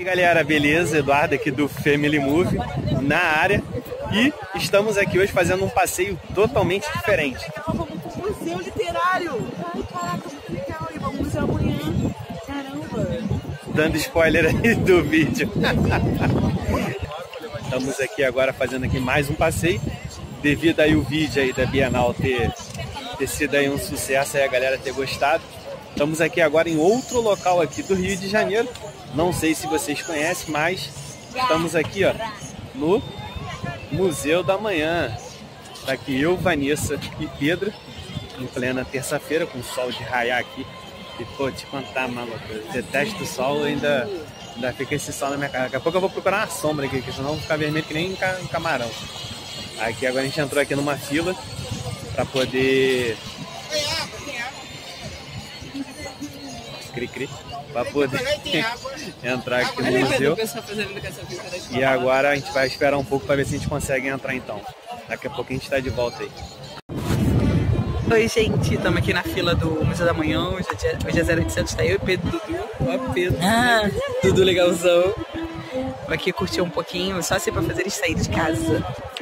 Galera, beleza? Eduardo aqui do Family Move na área e estamos aqui hoje fazendo um passeio totalmente diferente. Vamos pro museu literário. Ai, caraca, muito legal. E vamos amanhã. Caramba. Dando spoiler aí do vídeo. Estamos aqui agora fazendo aqui mais um passeio devido aí o vídeo aí da Bienal ter sido aí um sucesso e a galera ter gostado. Estamos aqui agora em outro local aqui do Rio de Janeiro. Não sei se vocês conhecem, mas estamos aqui, ó, no Museu da Manhã. Tá aqui eu, Vanessa e Pedro, em plena terça-feira, com o sol de raiar aqui. E, pô, te contar, maluco, eu detesto o sol, ainda fica esse sol na minha cara. Daqui a pouco eu vou procurar uma sombra aqui, senão eu vou ficar vermelho que nem um camarão. Aqui agora a gente entrou aqui numa fila para poder... para poder entrar aqui no museu. E agora a gente vai esperar um pouco para ver se a gente consegue entrar então. Daqui a pouco a gente está de volta aí. Oi, gente, estamos aqui na fila do Museu da Manhã. Hoje é 0800, tá eu e Pedro, Dudu. Ó, Pedro. Dudu legalzão. Vou aqui curtir um pouquinho, só assim para fazer eles saírem de casa.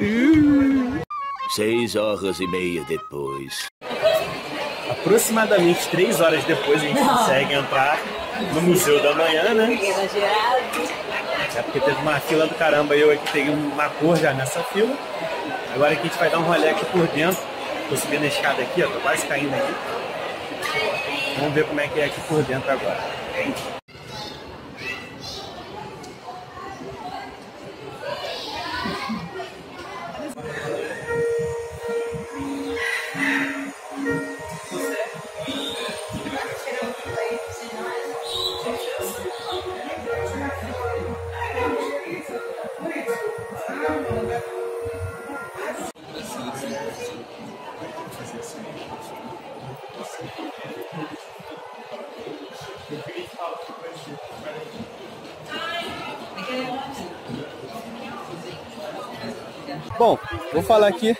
6h30 depois. Aproximadamente 3 horas depois a gente consegue entrar no Museu da Manhã, né? É porque teve uma fila do caramba e eu aqui peguei uma cor já nessa fila. Agora aqui a gente vai dar um rolê aqui por dentro. Tô subindo a escada aqui, ó, tô quase caindo aqui. Vamos ver como é que é aqui por dentro agora. Bom, vou falar aqui.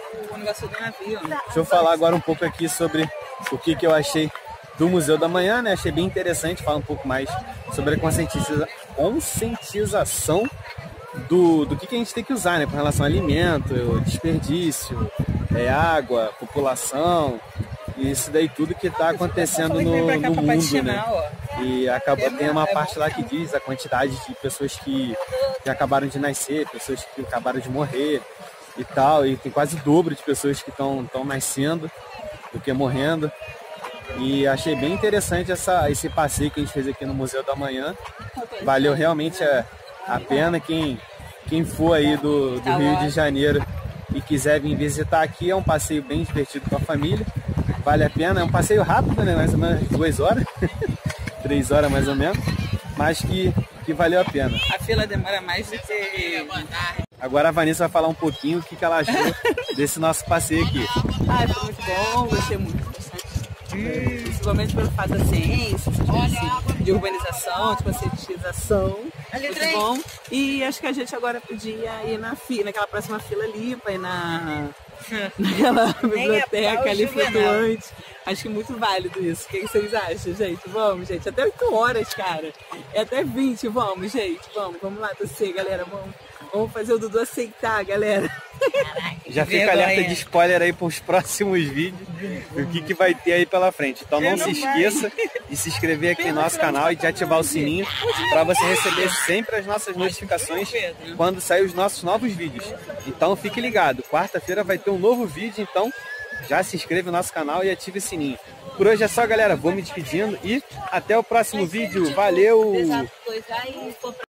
Deixa eu falar agora um pouco aqui sobre o que eu achei do Museu da Manhã, né? Achei bem interessante falar um pouco mais sobre a conscientização do que a gente tem que usar, né? Com relação a alimento, desperdício, água, população, e isso daí tudo que está acontecendo no mundo, né? E tem uma parte lá que diz a quantidade de pessoas que acabaram de nascer, pessoas que acabaram de morrer e tal, e tem quase o dobro de pessoas que estão nascendo do que morrendo. E achei bem interessante esse passeio que a gente fez aqui no Museu da Manhã. Valeu realmente a pena. Quem for aí do Rio de Janeiro e quiser vir visitar aqui, é um passeio bem divertido com a família. Vale a pena, é um passeio rápido, né? Mais ou menos 2 horas, 3 horas mais ou menos, mas que valeu a pena. A fila demora mais do que... Agora a Vanessa vai falar um pouquinho o que ela achou desse nosso passeio aqui. Foi muito bom, gostei muito. Principalmente pelo fato da ciência, de urbanização, de conscientização. Muito bom. E acho que a gente agora podia ir naquela próxima fila ali, para ir naquela biblioteca ali flutuante. Acho que é muito válido isso. O que vocês acham, gente? Vamos, gente. Até 8 horas, cara. É até 20. Vamos, gente. Vamos lá torcer, galera. Vamos fazer o Dudu aceitar, galera. Caraca, já fica alerta de spoiler aí para os próximos vídeos, o que vai ter aí pela frente. Então não se esqueça de se inscrever aqui no nosso canal e de ativar o sininho para você receber sempre as nossas notificações quando sair os nossos novos vídeos. Então fique ligado, quarta-feira vai ter um novo vídeo, então já se inscreve no nosso canal e ative o sininho. Por hoje é só, galera. Vou me despedindo e até o próximo vídeo. Valeu!